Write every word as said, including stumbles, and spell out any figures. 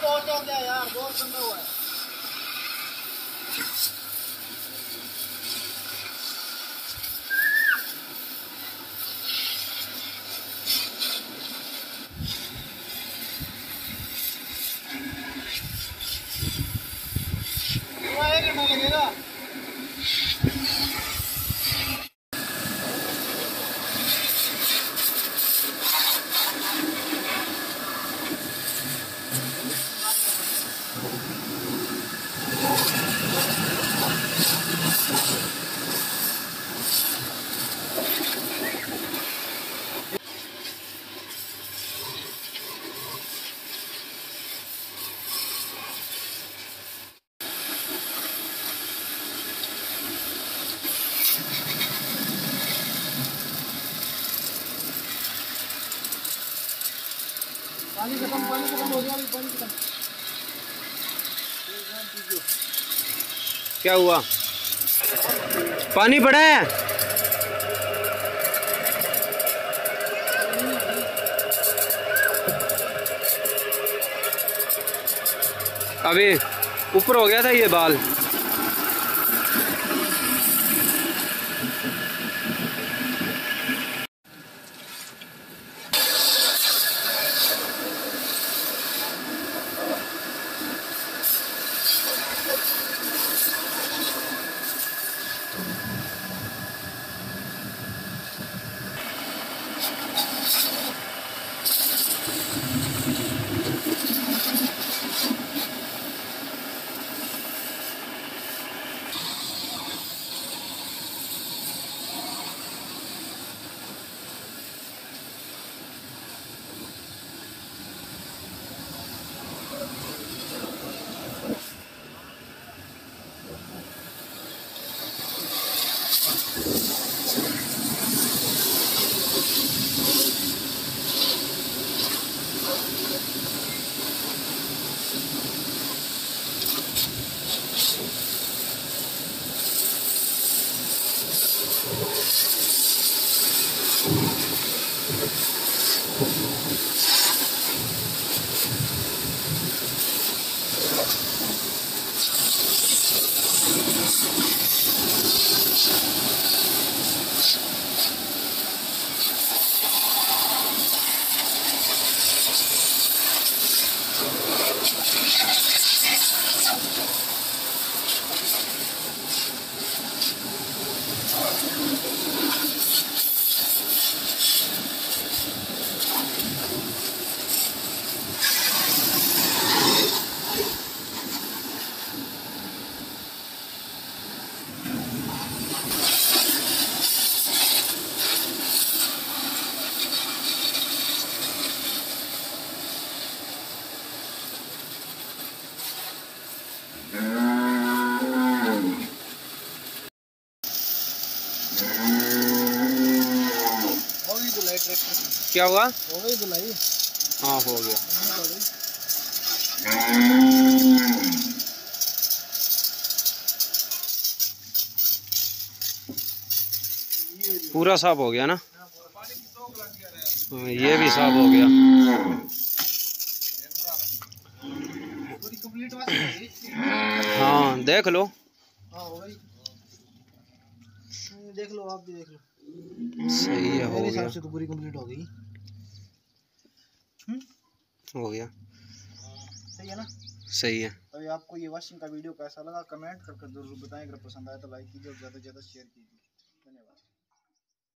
बहुत ज्यादा है यार, बहुत गंदा हुआ है। एक घंटा लगेगा। पानी खत्म, पानी खत्म हो गया, पानी खत्म। क्या हुआ? पानी पड़ा है? अभी ऊपर हो गया था ये बाल। क्या हुआ? हो गई धुलाई। हाँ हो गया। पूरा साफ हो गया ना? ये भी साफ हो गया। पूरी कंप्लीट वाश हो गई। हाँ देख लो। हाँ हो गई, देख लो, आप भी देख लो। सही है, हो मेरे गया। हिसाब से तो पूरी कंप्लीट हो गई। हो गया। सही है ना? सही है। तो आपको ये वॉशिंग का वीडियो कैसा लगा कमेंट कर कर जरूर बताएं। अगर पसंद आया तो लाइक कीजिए और ज़्यादा से ज़्यादा शेयर कीजिए।